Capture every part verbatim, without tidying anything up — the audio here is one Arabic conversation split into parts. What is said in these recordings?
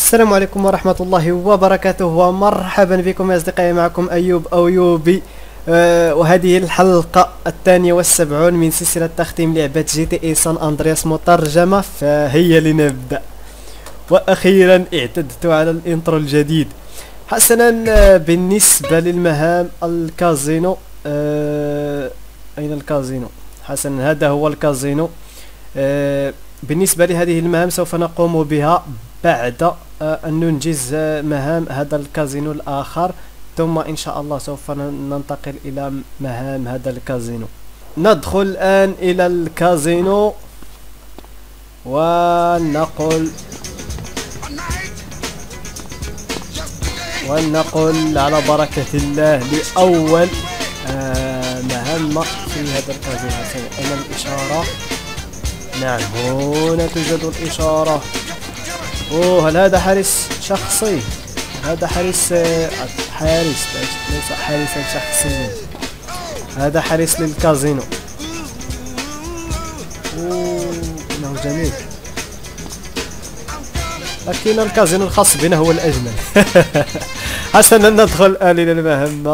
السلام عليكم ورحمة الله وبركاته، ومرحبا بكم يا أصدقائي. معكم أيوب أو يوبي. آه وهذه الحلقة الثانية والسبعون من سلسلة تختيم لعبة جي تي اي سان أندرياس مترجمة، فهيا لنبدأ. وأخيرا اعتدت على الانترو الجديد. حسنا، آه بالنسبة للمهام الكازينو، آه أين الكازينو؟ حسنا، هذا هو الكازينو. آه بالنسبة لهذه المهام سوف نقوم بها بعد أن ننجز مهام هذا الكازينو الآخر، ثم إن شاء الله سوف ننتقل إلى مهام هذا الكازينو. ندخل الآن إلى الكازينو ونقول ونقول على بركة الله لأول آه مهمة في هذا الكازينو. أين الإشارة؟ نعم، هنا توجد الإشارة. اوه، هل هذا حارس شخصي؟ هذا حارس حارس ليس حارسا شخصيا، هذا حارس للكازينو. اوه، انه جميل، لكن الكازينو الخاص بنا هو الاجمل. حسنا، ندخل الان الى المهمة.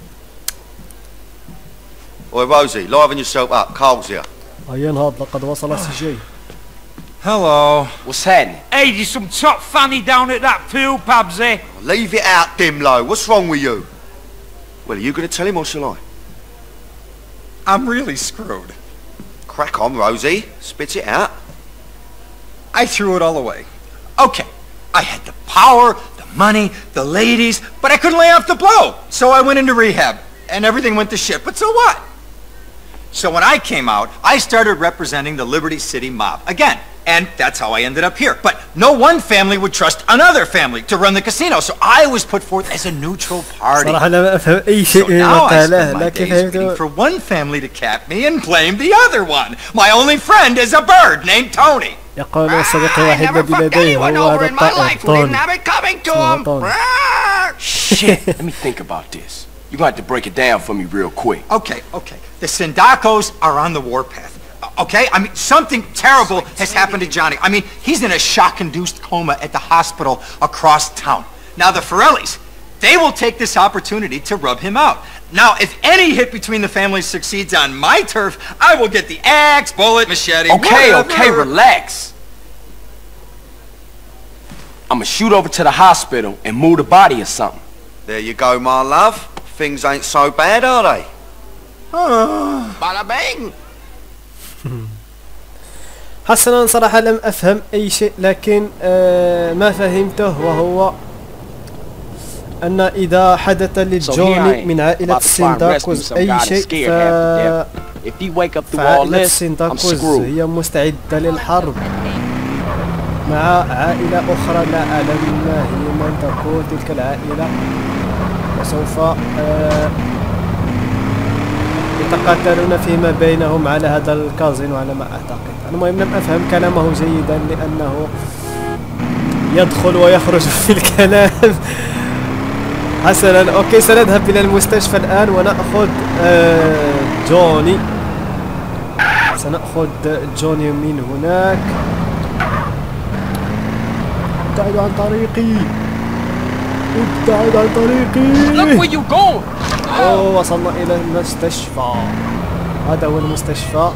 Oi Rosie, liven yourself up, Carl's here. هيا نهض، لقد وصل سي جي. Hello. What's happening? Hey, there's some top fanny down at that pool, Pabsy. Leave it out, Dimlo. What's wrong with you? Well, are you going to tell him or shall I? I'm really screwed. Crack on, Rosie. Spit it out. I threw it all away. Okay, I had the power, the money, the ladies, but I couldn't lay off the blow. So I went into rehab, and everything went to shit, but so what? So when I came out, I started representing the Liberty City mob again. And that's how I ended up here. But no one family would trust another family to run the casino, so I was put forth as a neutral party. صراحة لا أفهم أي شيء So now I مما spend قاله، my لكن days waiting فهمت. for one family to cap me and blame the other one. My only friend is a bird named Tony. يقول صديقي واحد الذي لديه هو هذا الطائر طوني. اسمه طوني. Shit, let me think about this. You're gonna have to break it down for me real quick. Okay, okay. The Sindacos are on the warpath. Okay? I mean, something terrible has happened to Johnny. I mean, he's in a shock-induced coma at the hospital across town. Now, the Forellis, they will take this opportunity to rub him out. Now, if any hit between the families succeeds on my turf, I will get the axe, bullet, machete, Okay, whatever. okay, relax. I'm gonna shoot over to the hospital and move the body or something. There you go, my love. Things ain't so bad, are they? Bada bang. حسنا، صراحة لم أفهم أي شيء، لكن آه ما فهمته وهو أن إذا حدث للجوني من عائلة السنداكوز أي شيء فعائلة السنداكوز هي مستعدة للحرب مع عائلة أخرى، لا أعلم ما هي من تكون تلك العائلة، وسوف آه يتقاتلون فيما بينهم على هذا الكازينو على ما أعتقد. المهم، لم أفهم كلامه جيدا لأنه يدخل ويخرج في الكلام. حسنا، أوكي، سنذهب إلى المستشفى الآن ونأخذ آه جوني. سنأخذ جوني من هناك. ابتعد عن طريقي، ابتعد عن طريقي. Look where you going. أوه، وصلنا إلى المستشفى. هذا هو المستشفى.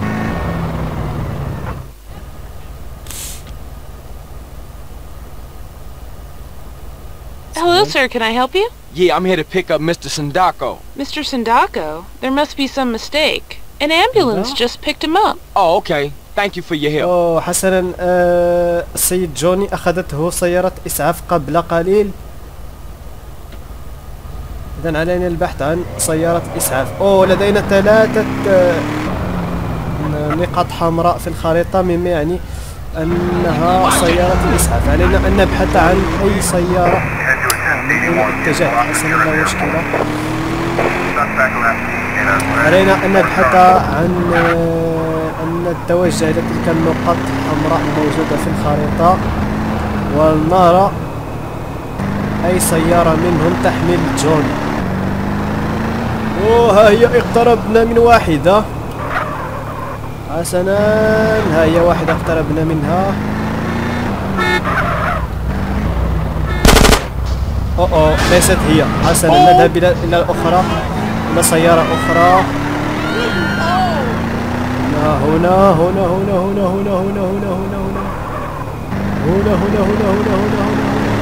Hello, sir. Can I help you? Yeah, I'm here to pick up Mister Sindacco. Mister Sindacco? There must be some mistake. An ambulance No. just picked him up. Oh, okay. Thank you for your help. أوه، حسنا، آه السيد جوني أخذته سيارة إسعاف قبل قليل. إذن علينا البحث عن سيارة إسعاف. أوه، لدينا ثلاثة آه نقاط حمراء في الخريطة، مما يعني أنها سيارة إسعاف. علينا أن نبحث عن أي سيارة من أين اتجهت. حسنا، لا مشكلة. علينا أن نبحث عن آه أن نتوجه إلى تلك النقاط الحمراء الموجودة في الخريطة ونرى أي سيارة منهم تحمل جوني. وها هي اقتربنا من واحدة. حسنا، ها هي واحدة اقتربنا منها. أو أو ليست هي. حسنا نذهب إلى إلى الأخرى، إلى سيارة أخرى. هنا هنا هنا هنا هنا هنا هنا هنا هنا هنا هنا هنا هنا هنا هنا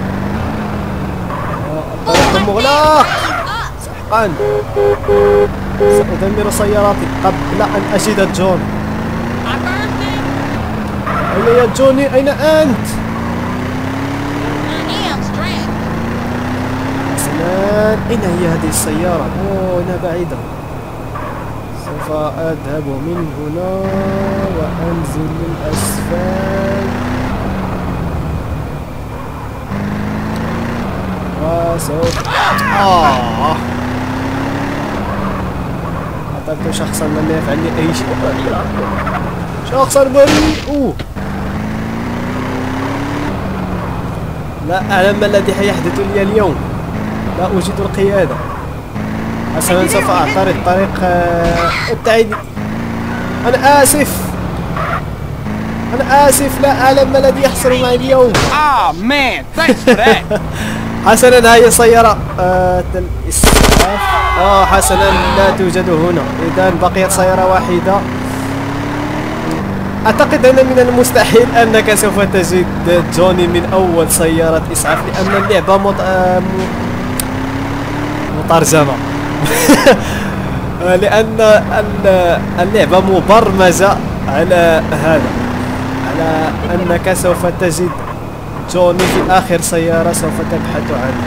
الطريق مغلق. سحقا سأدمر سيارتي قبل أن أجد جون. أين يا جوني؟ أين أنت؟ حسنا أين هي هذه السيارة؟ أوه إنها بعيدة. سوف أذهب من هنا وأنزل للأسفل وسوف آه قتلت شخصا لم يفعل لي أي شيء. شخصا بريء. أوه لا أعلم ما الذي سيحدث لي اليوم. لا أجيد القيادة. حسنا سوف أعترض طريق. ابتعدي. أنا آسف. أنا آسف لا أعلم ما الذي يحصل معي اليوم. Ah man, thanks for that. حسنا هي سيارة آه الإسعاف. آه حسنا لا توجد هنا. إذا بقيت سيارة واحدة. أعتقد أن من المستحيل أنك سوف تجد جوني من أول سيارة إسعاف لأن اللعبة مط... آه مترجمة. لأن اللعبة مبرمجة على هذا، على أنك سوف تجد جوني في آخر سيارة سوف تبحث عنه.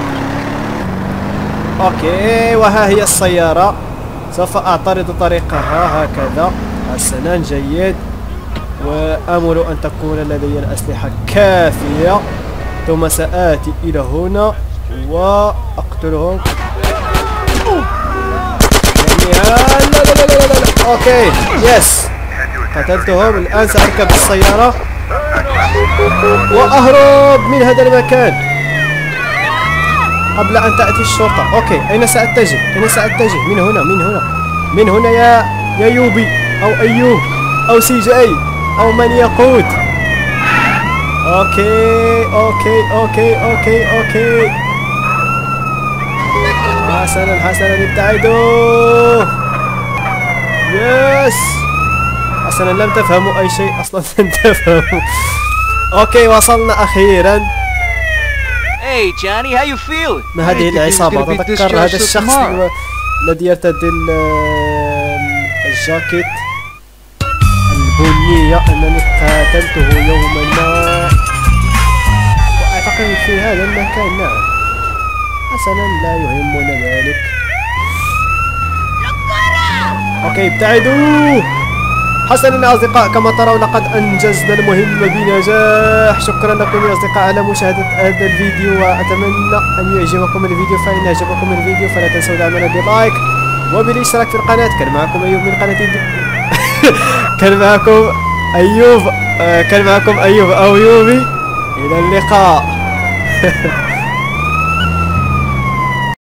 أوكي وها هي السيارة. سوف أعترض طريقها هكذا. حسنا جيد. وآمل أن تكون لدي الأسلحة كافية. ثم سآتي إلى هنا وأقتلهم. لا لا لا لا لا لا. اوكي يس قتلتهم. الان ساركب السيارة واهرب من هذا المكان قبل ان تأتي الشرطة. اوكي اين سأتجه؟ اين سأتجه؟ من هنا من هنا من هنا يا يا يوبي او ايوب او سي جي او من يقود. اوكي اوكي اوكي اوكي اوكي حسنا حسنا ابتعدوا. يس حسنا لم تفهموا اي شيء اصلا. لم تفهموا. اوكي وصلنا اخيرا. Hey Johnny, how you feeling? ما هذه العصابة؟ تذكر هذا الشخص الذي يرتدي الجاكيت البنية انني قاتلته يوما ما واعتقد في هذا المكان. نعم حسنا لا يهمنا ذلك. اوكي ابتعدوا. حسنا يا اصدقاء كما ترون لقد انجزنا المهمة بنجاح. شكرا لكم يا اصدقاء على مشاهدة هذا الفيديو واتمنى ان يعجبكم الفيديو. فان اعجبكم الفيديو فلا تنسوا دعمنا بلايك وبالاشتراك في القناة. كان معكم ايوب من قناة كان معكم ايوب آه كان معكم ايوب او يوبي. الى اللقاء.